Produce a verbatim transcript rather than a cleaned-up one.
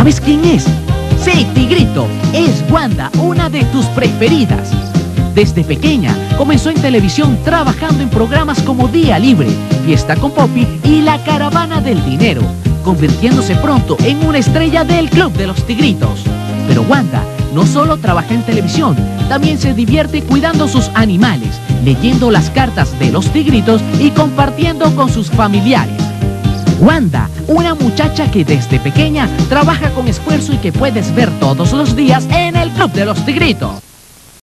¿Sabes quién es? Sí, Tigrito, es Wanda, una de tus preferidas. Desde pequeña comenzó en televisión trabajando en programas como Día Libre, Fiesta con Poppy y La Caravana del Dinero, convirtiéndose pronto en una estrella del Club de los Tigritos. Pero Wanda no solo trabaja en televisión, también se divierte cuidando sus animales, leyendo las cartas de los tigritos y compartiendo con sus familiares. Wanda, una muchacha que desde pequeña trabaja con esfuerzo y que puedes ver todos los días en el Club de los Tigritos.